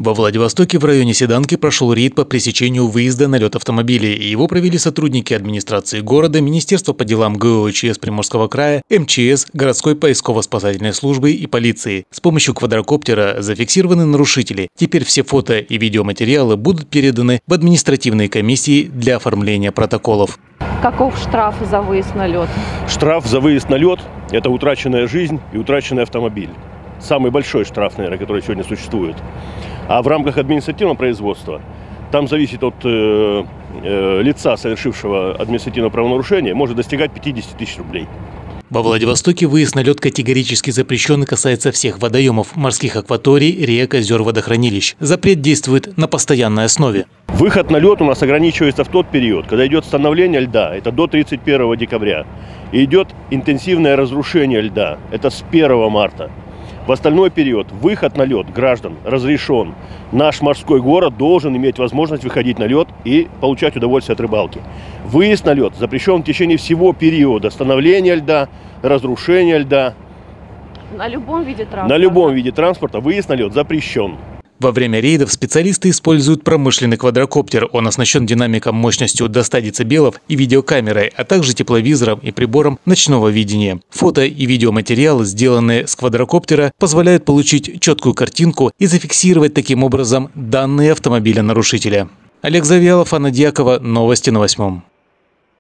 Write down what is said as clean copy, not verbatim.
Во Владивостоке в районе Седанки прошел рейд по пресечению выезда на лед автомобилей. Его провели сотрудники администрации города, Министерства по делам ГОЧС Приморского края, МЧС, городской поисково-спасательной службы и полиции. С помощью квадрокоптера зафиксированы нарушители. Теперь все фото и видеоматериалы будут переданы в административные комиссии для оформления протоколов. Каков штраф за выезд на лед? Штраф за выезд на лед – это утраченная жизнь и утраченный автомобиль. Самый большой штраф, наверное, который сегодня существует. А в рамках административного производства там зависит от лица, совершившего административное правонарушение, может достигать 50 тысяч рублей. Во Владивостоке выезд на лед категорически запрещен и касается всех водоемов, морских акваторий, рек, озер, водохранилищ. Запрет действует на постоянной основе. Выход на лед у нас ограничивается в тот период, когда идет становление льда, это до 31 декабря, и идет интенсивное разрушение льда, это с 1 марта. В остальной период выход на лед граждан разрешен. Наш морской город должен иметь возможность выходить на лед и получать удовольствие от рыбалки. Выезд на лед запрещен в течение всего периода становления льда, разрушения льда. На любом виде транспорта? На любом виде транспорта выезд на лед запрещен. Во время рейдов специалисты используют промышленный квадрокоптер. Он оснащен динамиком мощностью до 100 дБ и видеокамерой, а также тепловизором и прибором ночного видения. Фото и видеоматериалы, сделанные с квадрокоптера, позволяют получить четкую картинку и зафиксировать таким образом данные автомобиля нарушителя. Олег Завьялов, Анна Дьякова. Новости на 8.